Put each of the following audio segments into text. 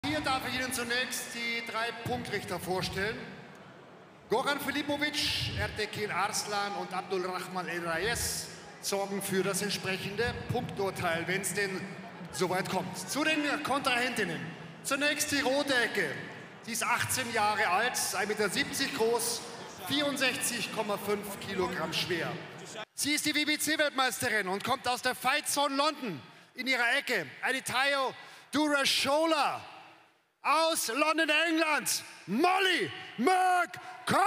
Hier darf ich Ihnen zunächst die 3 Punktrichter vorstellen. Goran Filipovic, Ertekin Arslan und Abdulrahman El Reyes sorgen für das entsprechende Punkturteil, wenn es denn soweit kommt. Zu den Kontrahentinnen. Zunächst die rote Ecke. Sie ist 18 Jahre alt, 1,70 Meter groß, 64,5 Kilogramm schwer. Sie ist die WBC-Weltmeisterin und kommt aus der Fight Zone London. In ihrer Ecke Aditayo Durashola aus London, England, Molly McCulloch.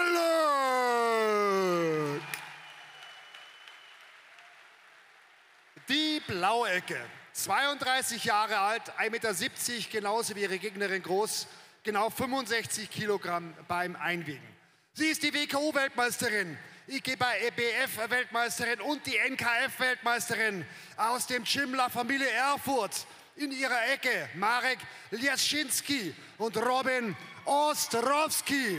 Die blaue Ecke, 32 Jahre alt, 1,70 Meter, genauso wie ihre Gegnerin groß, genau 65 Kilogramm beim Einwiegen. Sie ist die WKO-Weltmeisterin, IKBF-Weltmeisterin und die NKF-Weltmeisterin aus dem Gym La Familie Erfurt. In ihrer Ecke Marek Ljaschinski und Robin Ostrowski.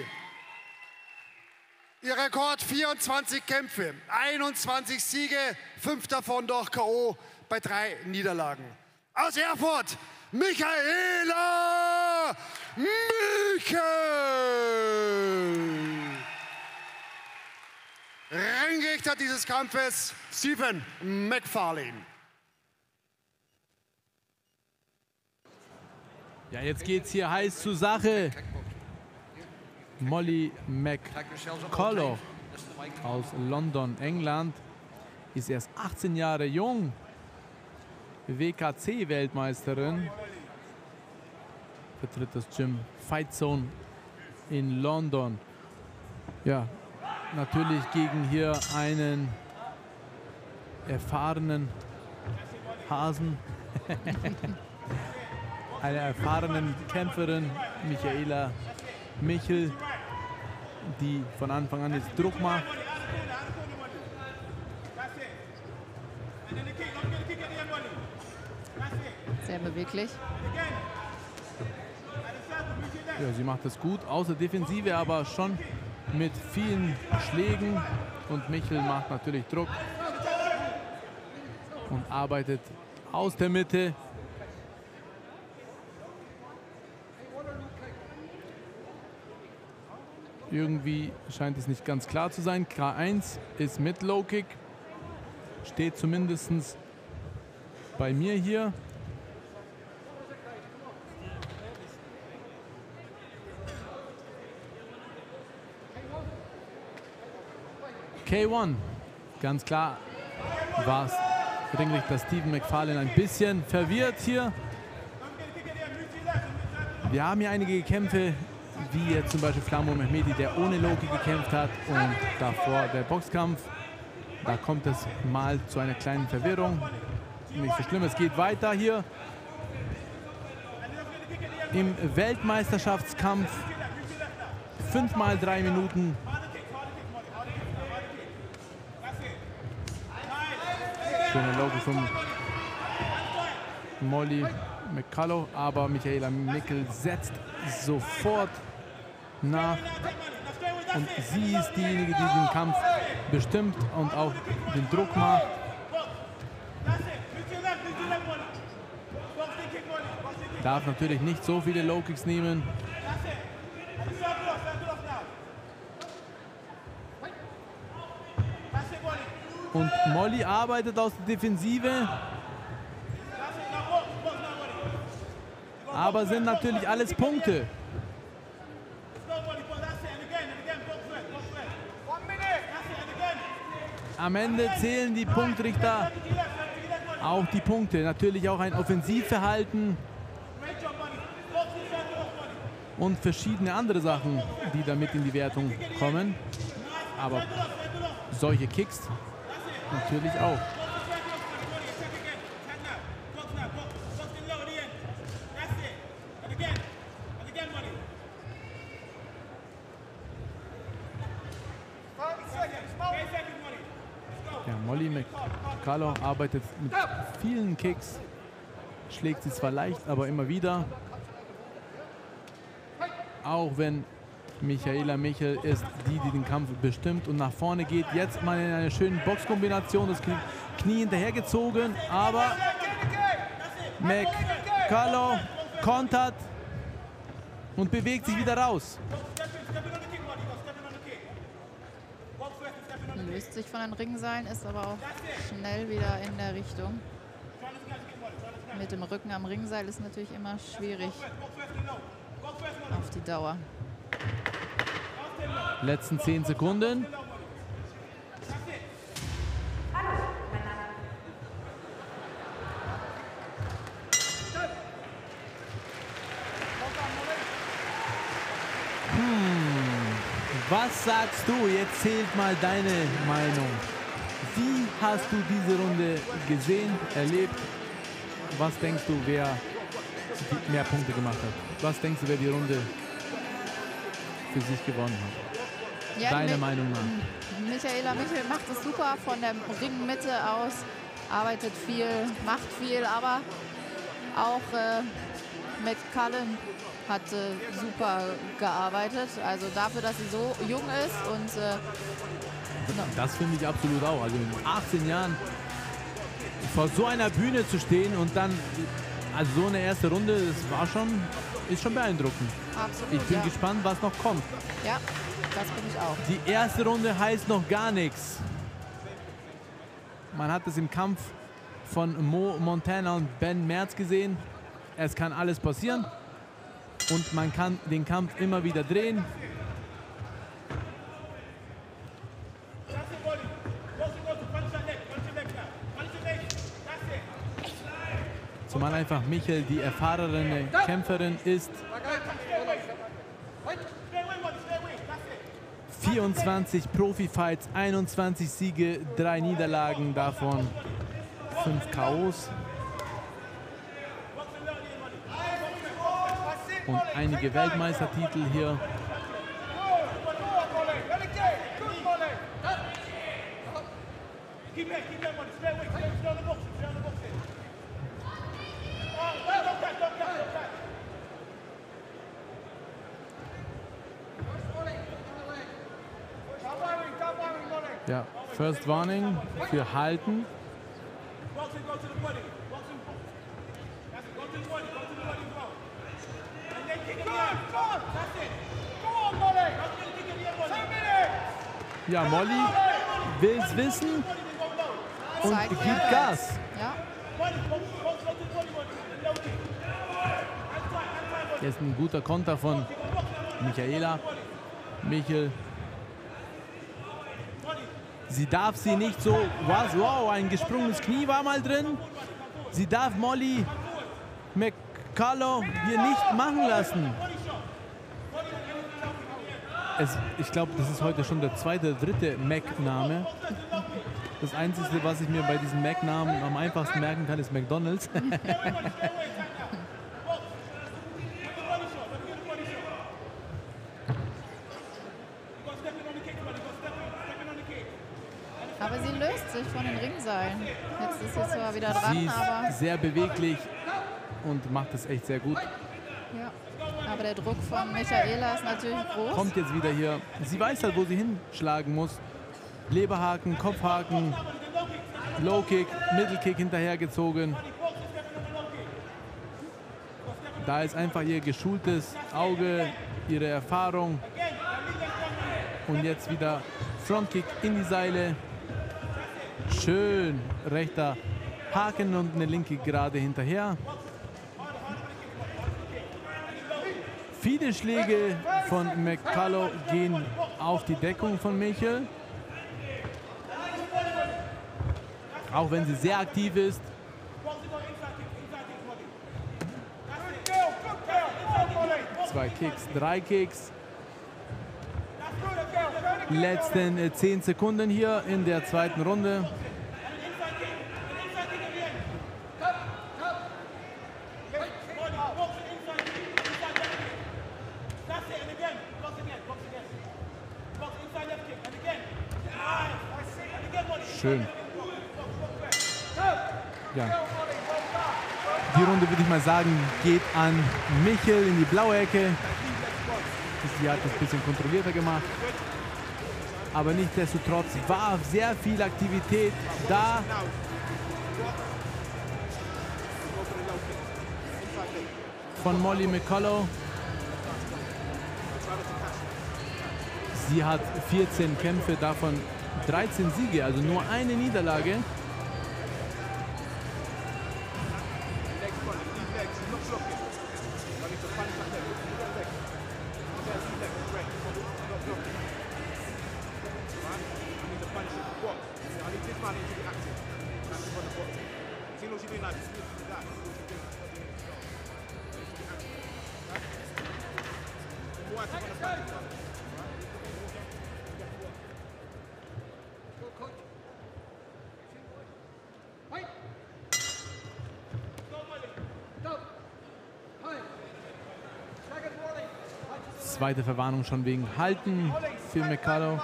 Ihr Rekord 24 Kämpfe, 21 Siege, 5 davon durch K.O. bei 3 Niederlagen. Aus Erfurt, Michaela Michel. Ringrichter dieses Kampfes, Stephen McFarlane. Ja, jetzt geht's hier heiß zur Sache. Molly McCulloch aus London, England, ist erst 18 Jahre jung, WKC-Weltmeisterin, vertritt das Gym Fight Zone in London. Ja, natürlich gegen hier einen erfahrenen Hasen. Eine erfahrene Kämpferin, Michaela Michel, die von Anfang an jetzt Druck macht. Sehr beweglich. Ja, sie macht das gut, außer Defensive, aber schon mit vielen Schlägen. Und Michel macht natürlich Druck und arbeitet aus der Mitte. Irgendwie scheint es nicht ganz klar zu sein. K1 ist mit Low Kick. Steht zumindest bei mir hier. K1. Ganz klar war es Ringrichter Stephen McFarlane ein bisschen verwirrt hier. Wir haben hier einige Kämpfe, wie jetzt zum Beispiel Flammo Mehmedi, der ohne Low-Kick gekämpft hat, und davor der Boxkampf. Da kommt es mal zu einer kleinen Verwirrung. Nicht so schlimm, es geht weiter hier im Weltmeisterschaftskampf. 5 mal 3 Minuten. Schöne Low-Kick von Molly McCulloch, aber Michaela Michel setzt sofort nach, und sie ist diejenige, die den Kampf bestimmt und auch den Druck macht. Darf natürlich nicht so viele Low-Kicks nehmen. Und Molly arbeitet aus der Defensive. Aber sind natürlich alles Punkte. Am Ende zählen die Punktrichter auch die Punkte. Natürlich auch ein Offensivverhalten und verschiedene andere Sachen, die damit in die Wertung kommen. Aber solche Kicks natürlich auch. Ja, Molly McCulloch arbeitet mit vielen Kicks, schlägt sie zwar leicht, aber immer wieder. Auch wenn Michaela Michel ist die den Kampf bestimmt und nach vorne geht. Jetzt mal in einer schönen Boxkombination, das Knie hinterhergezogen, aber McCulloch kontert. und bewegt sich wieder raus. Löst sich von den Ringseilen, ist aber auch schnell wieder in der Richtung. Mit dem Rücken am Ringseil ist natürlich immer schwierig auf die Dauer. Letzten 10 Sekunden. Was sagst du? Jetzt zählt mal deine Meinung. Wie hast du diese Runde gesehen, erlebt? Was denkst du, wer mehr Punkte gemacht hat? Was denkst du, wer die Runde für sich gewonnen hat? Ja, Deiner Meinung nach. Michaela Michel macht es super von der Ringmitte aus, arbeitet viel, macht viel, aber auch McCullen hat super gearbeitet. Also dafür, dass sie so jung ist und das finde ich absolut auch. Also in 18 Jahren vor so einer Bühne zu stehen und dann also so eine erste Runde, das ist schon beeindruckend. absolut. Ich bin Ja. gespannt, was noch kommt. Ja, das bin ich auch. Die erste Runde heißt noch gar nichts. Man hat es im Kampf von Mo Montana und Ben Merz gesehen. Es kann alles passieren und man kann den Kampf immer wieder drehen. Zumal einfach Michel die erfahrene Kämpferin ist. 24 Profi-Fights, 21 Siege, 3 Niederlagen, davon 5 KOs. Und einige Weltmeistertitel hier. Ja, First Warning für Halten. Ja, Molly will es wissen und Zeigt gibt Ehrgeiz. Gas. Ja, Jetzt ein guter Konter von Michaela. Michel. Sie darf sie nicht so, wow, ein gesprungenes Knie war mal drin. Sie darf Molly McCullough hier nicht machen lassen. Ich glaube, das ist heute schon der zweite, dritte Mac-Name. Das Einzige, was ich mir bei diesen Mac-Namen am einfachsten merken kann, ist McDonald's. aber sie löst sich von den Ringseilen. Jetzt ist sie zwar wieder dran, Sie aber, ist sehr beweglich und macht es echt sehr gut. ja. Aber der Druck von Michaela ist natürlich groß. Kommt jetzt wieder hier. Sie weiß halt, wo sie hinschlagen muss. Leberhaken, Kopfhaken, Low-Kick, Mittelkick hinterhergezogen. Da ist einfach ihr geschultes Auge, ihre Erfahrung. Und jetzt wieder Frontkick in die Seile. Schön rechter Haken und eine linke Gerade hinterher. Viele Schläge von McCullough gehen auf die Deckung von Michel. Auch wenn sie sehr aktiv ist. Zwei Kicks, 3 Kicks. Letzten 10 Sekunden hier in der zweiten Runde. Schön. Ja. Die Runde, würde ich mal sagen, geht an Michel in die blaue Ecke. Sie hat das ein bisschen kontrollierter gemacht. Aber nichtsdestotrotz war sehr viel Aktivität da. Von Molly McCullough. Sie hat 14 Kämpfe, davon 13 Siege, also nur eine Niederlage. Zweite Verwarnung schon wegen Halten für McCullough.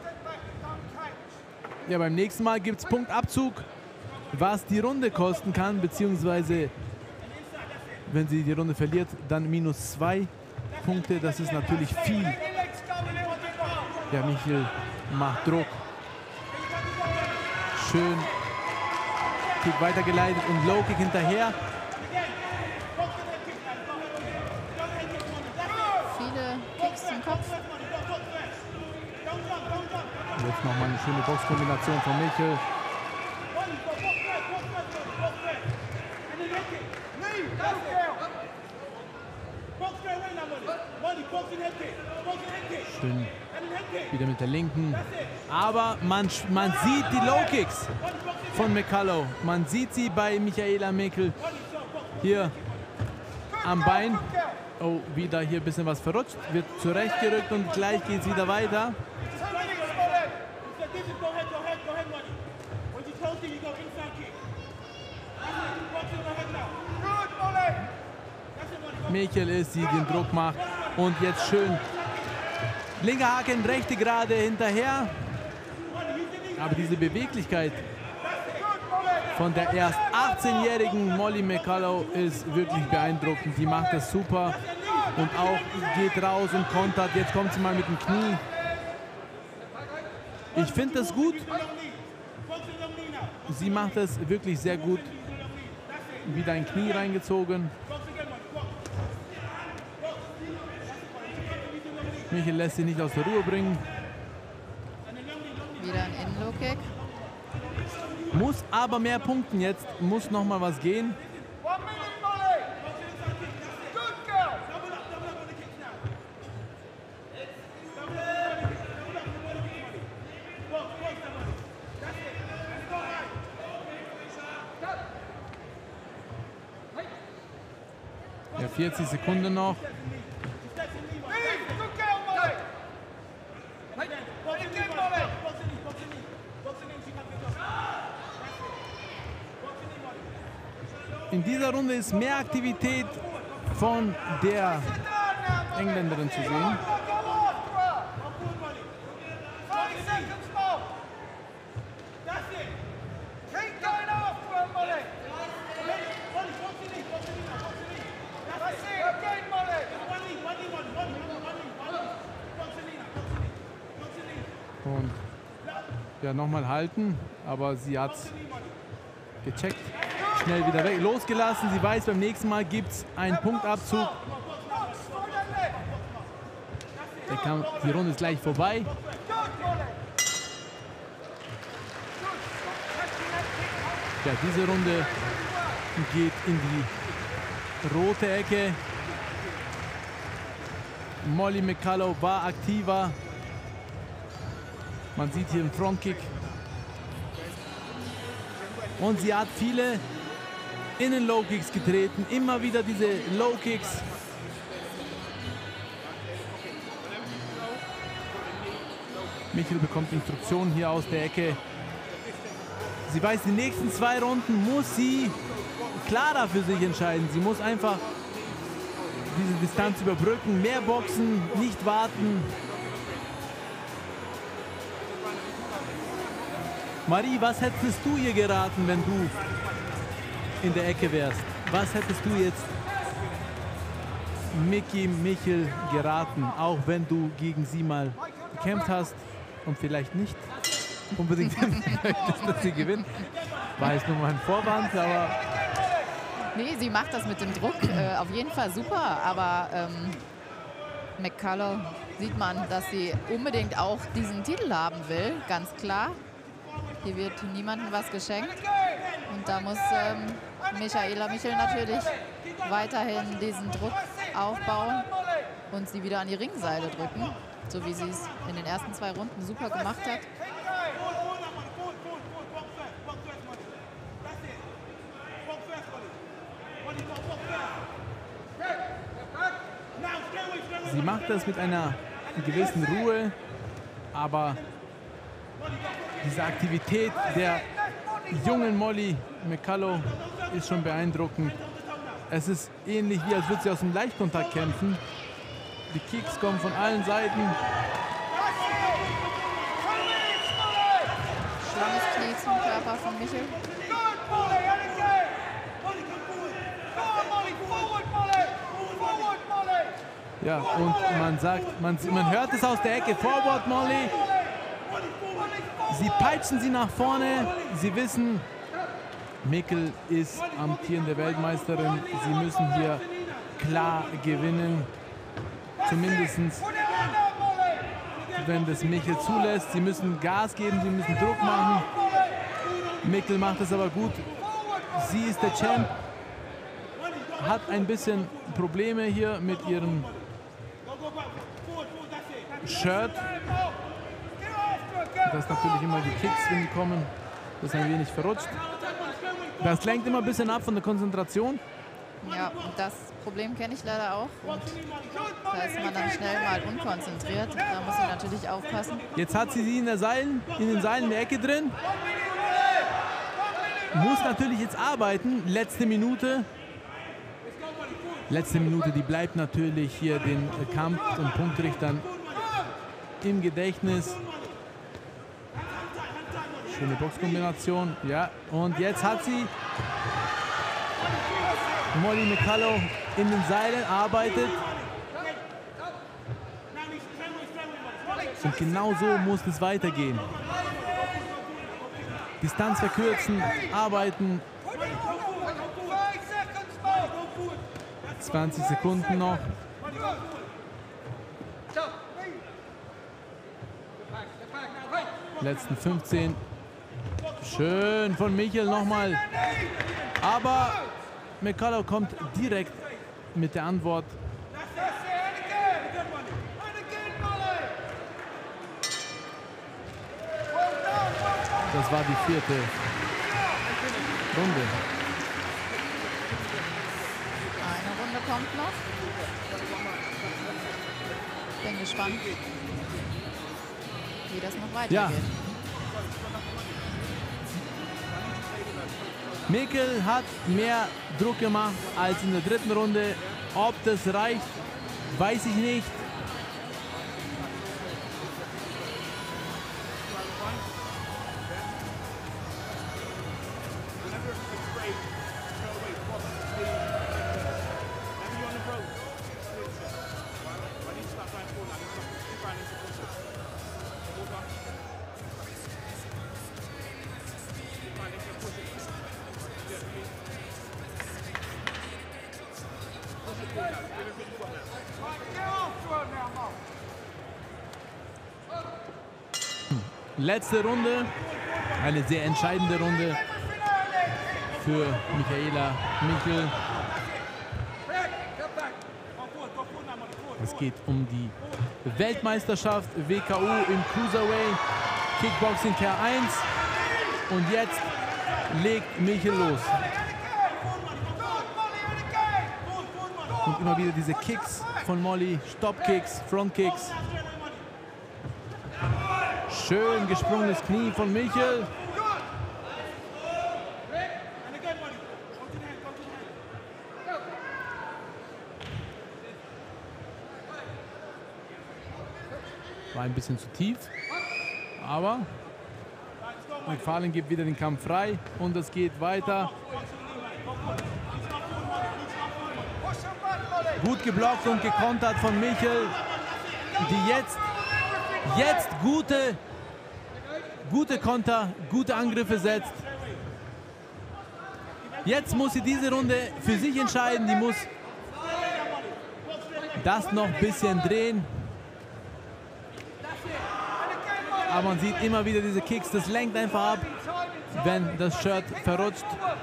Ja, beim nächsten Mal gibt es Punktabzug, was die Runde kosten kann, beziehungsweise wenn sie die Runde verliert, dann -2 Punkte. Das ist natürlich viel. Ja, Michel macht Druck. Schön. Kick weitergeleitet und Low Kick hinterher. Viele Kicks zum Kopf. Jetzt nochmal eine schöne Boxkombination von Michel. Schön wieder mit der linken. Aber man sieht die Low Kicks von McCullough. Man sieht sie bei Michaela Mekel hier am Bein. Oh, wieder hier ein bisschen was verrutscht. Wird zurechtgerückt und gleich geht es wieder weiter. Michel ist, sie den Druck macht. Und jetzt schön linker Haken, rechte Gerade hinterher. Aber diese Beweglichkeit von der erst 18-jährigen Molly McCullough ist wirklich beeindruckend. Die macht das super und auch geht raus und kontert. Jetzt kommt sie mal mit dem Knie. Ich finde das gut. Sie macht das wirklich sehr gut. Wieder ein Knie reingezogen. Michel lässt sie nicht aus der Ruhe bringen. Wieder ein In-Low-Kick. Muss aber mehr punkten jetzt. Muss noch mal was gehen. Ja, 40 Sekunden noch. In dieser Runde ist mehr Aktivität von der Engländerin zu sehen. Und ja, nochmal halten, aber sie hat es gecheckt. Schnell wieder weg, losgelassen. Sie weiß, beim nächsten Mal gibt es einen Punktabzug. Die Runde ist gleich vorbei. Ja, diese Runde geht in die rote Ecke. Molly McCullough war aktiver. Man sieht hier einen Frontkick. Und sie hat viele Innen-Low-Kicks getreten. Immer wieder diese Low-Kicks. Michel bekommt Instruktionen hier aus der Ecke. Sie weiß, die nächsten 2 Runden muss sie klarer für sich entscheiden. Sie muss einfach diese Distanz überbrücken, mehr boxen, nicht warten. Marie, was hättest du ihr geraten, wenn du in der Ecke wärst? Was hättest du jetzt Michel geraten, auch wenn du gegen sie mal gekämpft hast und vielleicht nicht unbedingt möchtest, dass sie gewinnt? War jetzt nur mal ein Vorwand, aber... Nee, sie macht das mit dem Druck auf jeden Fall super, aber McCullough sieht man, dass sie unbedingt auch diesen Titel haben will, ganz klar. Hier wird niemandem was geschenkt. Und da muss Michaela Michel natürlich weiterhin diesen Druck aufbauen und sie wieder an die Ringseile drücken, so wie sie es in den ersten 2 Runden super gemacht hat. Sie macht das mit einer gewissen Ruhe, aber diese Aktivität der jungen Molly McCullough ist schon beeindruckend. Es ist ähnlich, wie als würde sie aus dem Leichtkontakt kämpfen. Die Kicks kommen von allen Seiten. Schlanges Knie zum Körper von Michel. Ja, und man sagt, man hört es aus der Ecke, Forward Molly. Sie peitschen sie nach vorne. Sie wissen, Michel ist amtierende Weltmeisterin. Sie müssen hier klar gewinnen. Zumindest, wenn das Michel zulässt. Sie müssen Gas geben, sie müssen Druck machen. Michel macht es aber gut. Sie ist der Champ. Hat ein bisschen Probleme hier mit ihrem Shirt. Das ist natürlich immer die Kicks, wenn die kommen. Das ist ein wenig verrutscht. Das lenkt immer ein bisschen ab von der Konzentration. Ja, das Problem kenne ich leider auch. Und da ist man dann schnell mal unkonzentriert. Da muss sie natürlich aufpassen. Jetzt hat sie in den Seilen in der Ecke drin. Muss natürlich jetzt arbeiten. Letzte Minute, die bleibt natürlich hier den Kampf- und Punktrichtern im Gedächtnis. Schöne Boxkombination, ja. Und jetzt hat sie Molly McCullough in den Seilen, arbeitet. Und genau so muss es weitergehen. Distanz verkürzen, arbeiten. 20 Sekunden noch. Letzten 15. Schön von Michel nochmal. Aber McCullough kommt direkt mit der Antwort. Das war die 4. Runde. Eine Runde kommt noch. Bin gespannt, wie das noch weitergeht. Ja. Michel hat mehr Druck gemacht als in der 3. Runde. Ob das reicht, weiß ich nicht. Letzte Runde, eine sehr entscheidende Runde für Michaela Michel. Es geht um die Weltmeisterschaft WKU im Cruiserweight Kickboxing Tier 1 und jetzt legt Michel los. Und immer wieder diese Kicks von Molly, Stop-Kicks, Front-Kicks. Schön gesprungenes Knie von Michel. War ein bisschen zu tief, aber McFarlane gibt wieder den Kampf frei und es geht weiter. Gut geblockt und gekontert von Michel, die jetzt gute Konter, gute Angriffe setzt. Jetzt muss sie diese Runde für sich entscheiden. das noch ein bisschen drehen. Aber man sieht immer wieder diese Kicks, das lenkt einfach ab, wenn das Shirt verrutscht.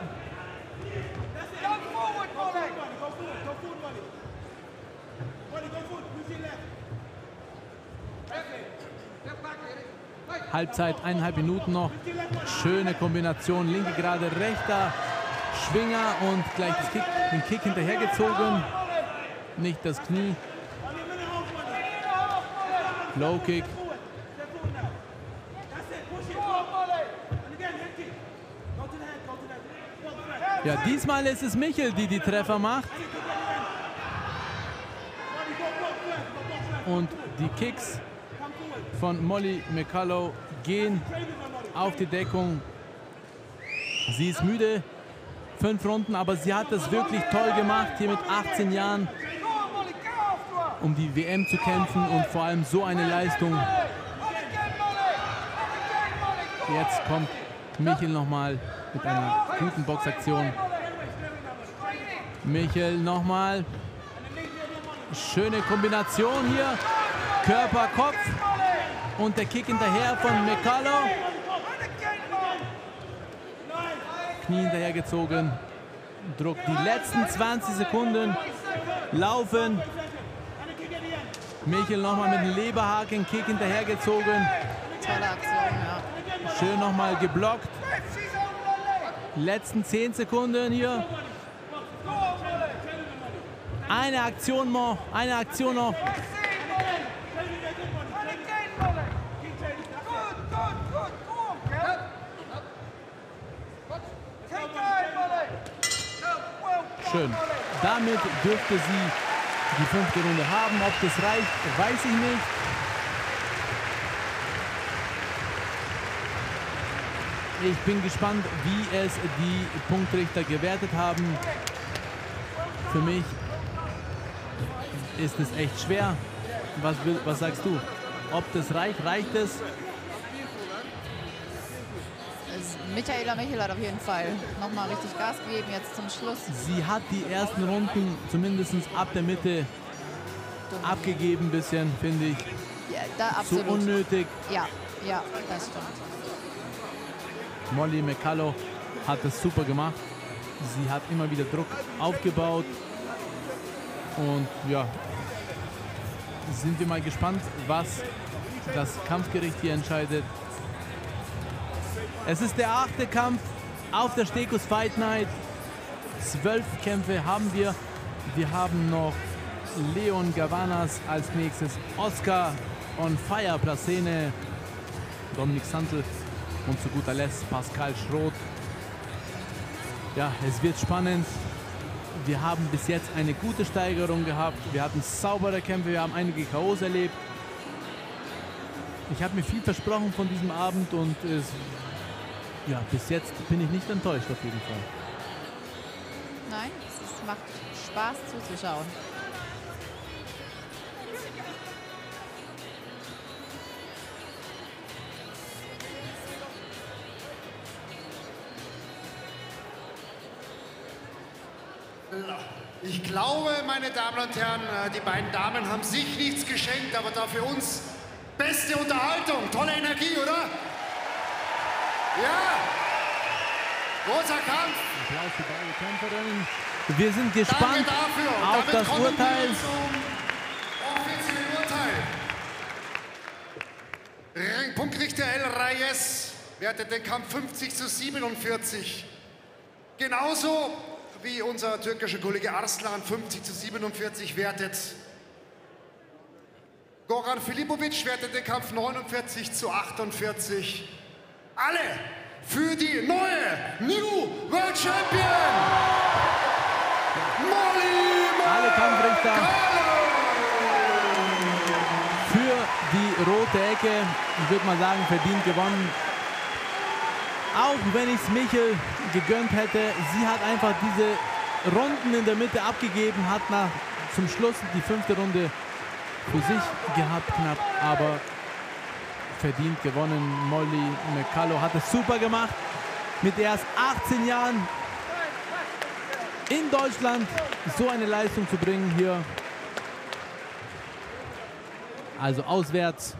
Halbzeit, 1,5 Minuten noch. Schöne Kombination, linke gerade, rechter Schwinger und gleich den Kick hinterhergezogen. Nicht das Knie. Low Kick. Ja, diesmal ist es Michel, die Treffer macht. Und die Kicks von Molly McCullough gehen auf die Deckung. Sie ist müde, 5 Runden, aber sie hat das wirklich toll gemacht, hier mit 18 Jahren, um die WM zu kämpfen und vor allem so eine Leistung. Jetzt kommt Michel nochmal mit einer guten Boxaktion. Michel nochmal. Schöne Kombination hier. Körper, Kopf. Und der Kick hinterher von McCullough. Knie hinterhergezogen. Druck. Die letzten 20 Sekunden laufen. Michel nochmal mit dem Leberhaken. Kick hinterhergezogen. Tolle Aktion, ja. Schön nochmal geblockt. Letzten 10 Sekunden hier. Eine Aktion noch. Eine Aktion noch. Schön. Damit dürfte sie die 5. Runde haben. Ob das reicht, weiß ich nicht. Ich bin gespannt, wie es die Punktrichter gewertet haben. Für mich ist es echt schwer. Was sagst du? Ob das reicht? Reicht es? Michaela Michel hat auf jeden Fall nochmal richtig Gas gegeben, jetzt zum Schluss. Sie hat die ersten Runden zumindest ab der Mitte abgegeben, bisschen, finde ich. Ja, da absolut. Zu unnötig. Ja, ja, das stimmt. Molly McCullough hat das super gemacht. Sie hat immer wieder Druck aufgebaut. Und ja, sind wir mal gespannt, was das Kampfgericht hier entscheidet. Es ist der 8. Kampf auf der Steckus Fight Night. 12 Kämpfe haben wir. Wir haben noch Leon Gavanas als nächstes, Oscar on Fire Placene, Dominik Santl und zu guter Letzt Pascal Schroth. Ja, es wird spannend. Wir haben bis jetzt eine gute Steigerung gehabt. Wir hatten saubere Kämpfe, wir haben einige K.O.s erlebt. Ich habe mir viel versprochen von diesem Abend und ja, bis jetzt bin ich nicht enttäuscht auf jeden Fall. Nein, es macht Spaß zuzuschauen. Ich glaube, meine Damen und Herren, die beiden Damen haben sich nichts geschenkt, aber dafür uns beste Unterhaltung, tolle Energie, oder? Ja! Großer Kampf! Applaus für beide Kämpferinnen. Wir sind gespannt dafür. auf das Urteil. Zum offiziellen Urteil. Punktrichter El Reyes wertet den Kampf 50:47. Genauso wie unser türkischer Kollege Arslan 50:47 wertet. Goran Filipovic wertet den Kampf 49:48. Alle für die neue New World Champion Molly McCullough. Alle Kampfrichter für die rote Ecke. Ich würde mal sagen, verdient gewonnen. Auch wenn ich es Michel gegönnt hätte, sie hat einfach diese Runden in der Mitte abgegeben, hat zum Schluss die 5. Runde für sich gehabt, knapp, aber verdient gewonnen. Molly McCullough hat es super gemacht, mit erst 18 Jahren in Deutschland so eine Leistung zu bringen hier. Also auswärts.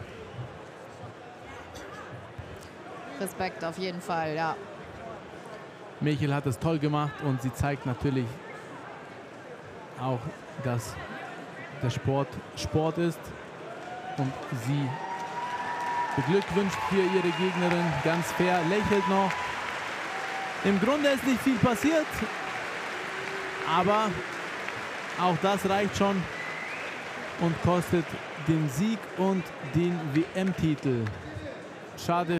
Respekt auf jeden Fall, ja. Michel hat es toll gemacht und sie zeigt natürlich auch, dass der Sport Sport ist und sie beglückwünscht hier ihre Gegnerin ganz fair, lächelt noch. Im Grunde ist nicht viel passiert, aber auch das reicht schon und kostet den Sieg und den WM-Titel. Schade